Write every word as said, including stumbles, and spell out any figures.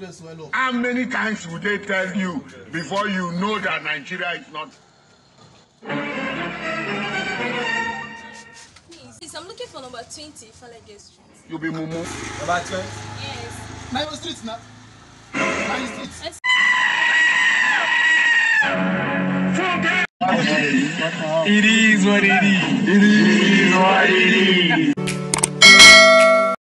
How many times would they tell you before you know that Nigeria is not? Please, I'm looking for number twenty, Falege Street. You be Mumu. Number twenty? Yes. Nine Street now. Nine Street. Yes. It is what it is. It is what it is.